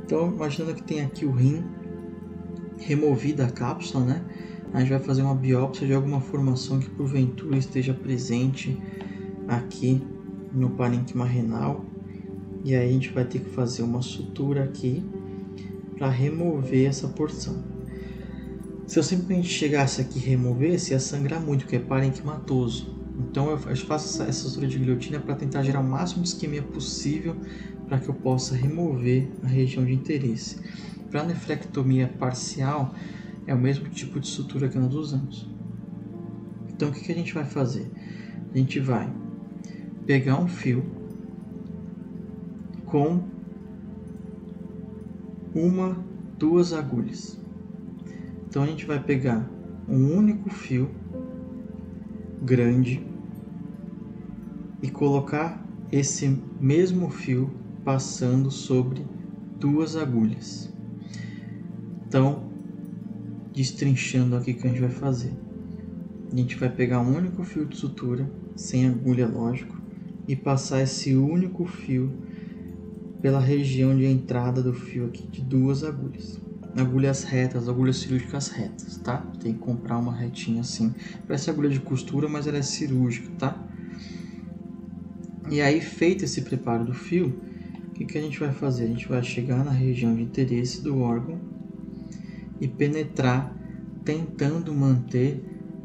Então, imaginando que tem aqui o rim, removida a cápsula, né? A gente vai fazer uma biópsia de alguma formação que porventura esteja presente aqui no parênquima renal. E aí a gente vai ter que fazer uma sutura aqui para remover essa porção. Se eu simplesmente chegasse aqui e removesse, ia sangrar muito, porque é parenquimatoso. Então eu faço essa sutura de guilhotina para tentar gerar o máximo de isquemia possível para que eu possa remover a região de interesse. Para nefrectomia parcial, é o mesmo tipo de sutura que nós usamos. Então o que a gente vai fazer? A gente vai pegar um fio com duas agulhas. Então a gente vai pegar um único fio grande e colocar esse mesmo fio passando sobre duas agulhas. Então, destrinchando aqui o que a gente vai fazer. A gente vai pegar um único fio de sutura, sem agulha, lógico, e passar esse único fio pela região de entrada do fio aqui de duas agulhas. Agulhas retas, agulhas cirúrgicas retas, tá? Tem que comprar uma retinha assim. Parece agulha de costura, mas ela é cirúrgica, tá? E aí, feito esse preparo do fio, o que a gente vai fazer? A gente vai chegar na região de interesse do órgão e penetrar, tentando manter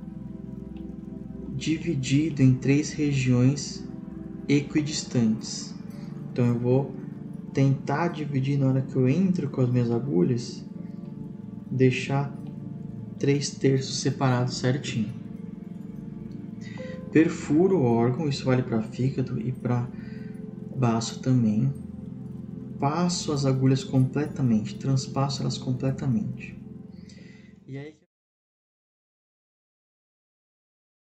dividido em 3 regiões equidistantes. Então eu vou tentar dividir na hora que eu entro com as minhas agulhas, deixar 3/3 separados certinho. Perfuro o órgão, isso vale para fígado e para baço também. Passo as agulhas completamente, transpasso elas completamente. E aí